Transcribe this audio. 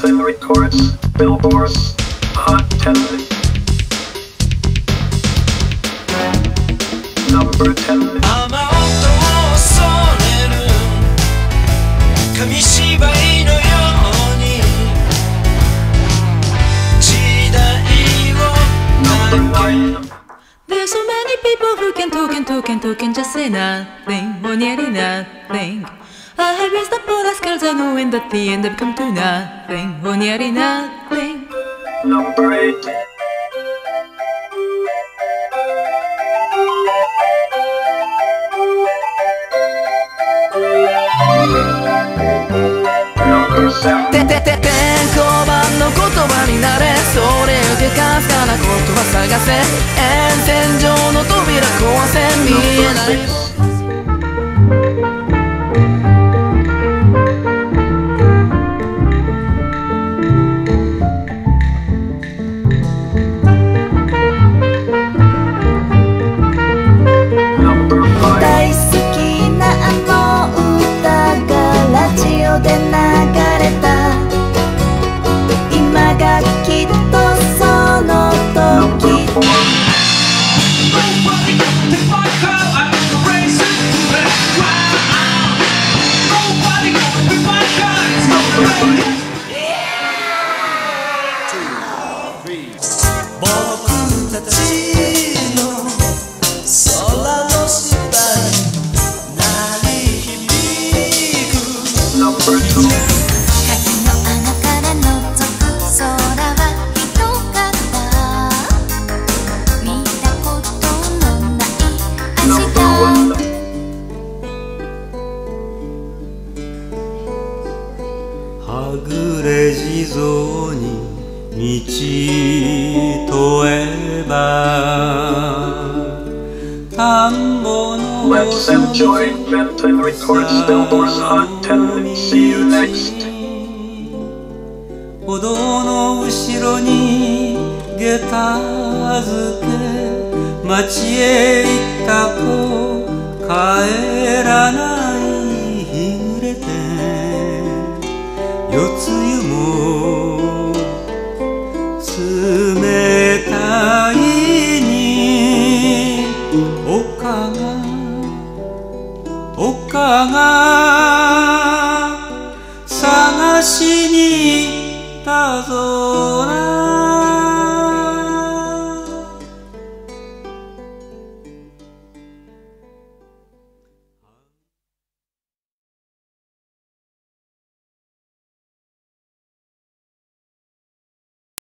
Benton records Billboard's Hot 10. Number 10. 雨音を恐れる紙芝居のように時代を Number 9. There's so many people who can talk and just say nothing, or nearly nothing. I have raised up all the skulls I know, and at the end I've come to nothing, or nearly nothing. Number 8. Number 7. 天候板の言葉になれ、それよりかすかな言葉探せ、沿線上の扉壊せ、見えない大好きなあの歌がラジオで流れた、今がきっとその時。 僕たちの空の下に鳴り響く Number 2. 鍵の穴から覗く空は広かった、見たことのない明日。 Number 1. はぐれ地蔵に道問えば田んぼの Let's enjoy Benton records Billboard's Hot 10. See you next. 歩道の後ろに下駄預け町へ行った子帰らない日暮れて夜露も冷たいに丘が